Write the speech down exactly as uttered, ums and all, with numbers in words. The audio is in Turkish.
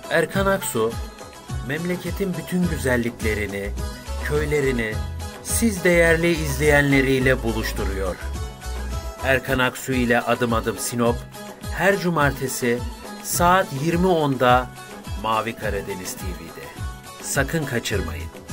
Erkan Aksu, memleketin bütün güzelliklerini, köylerini siz değerli izleyenleriyle buluşturuyor. Erkan Aksu ile Adım Adım Sinop, her cumartesi saat yirmi onda Mavi Karadeniz T V'de. Sakın kaçırmayın.